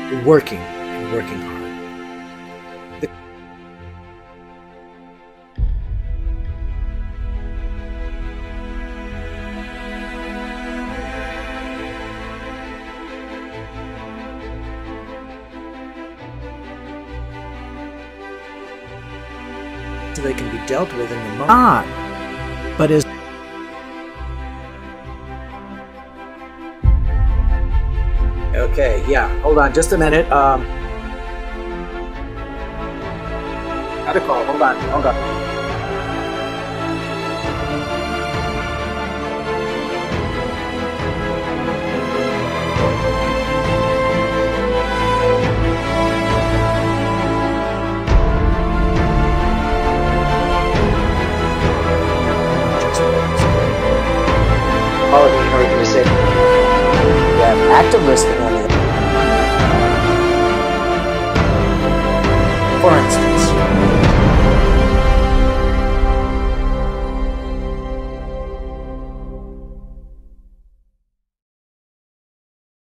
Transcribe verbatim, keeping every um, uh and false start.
working and working hard. The so they can be dealt with in the moment. Not, but is Okay, yeah, hold on just a minute. Um, got a call, hold on, hold on. Oh, you know what you said. Yeah, active listening on the For instance,